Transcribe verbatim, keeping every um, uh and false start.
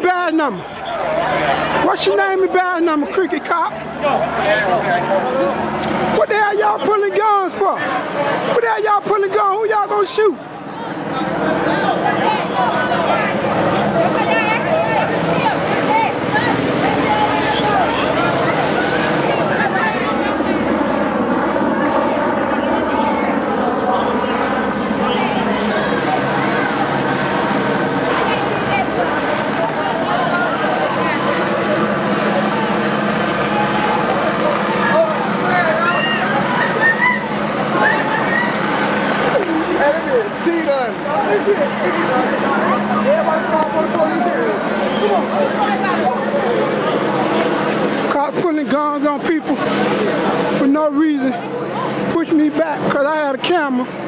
and badge number? What's your name and badge number, cricket cop? What the hell y'all pulling guns for? What the hell y'all pulling guns? Who y'all gonna shoot? Cops pulling guns on people for no reason, push me back because I had a camera.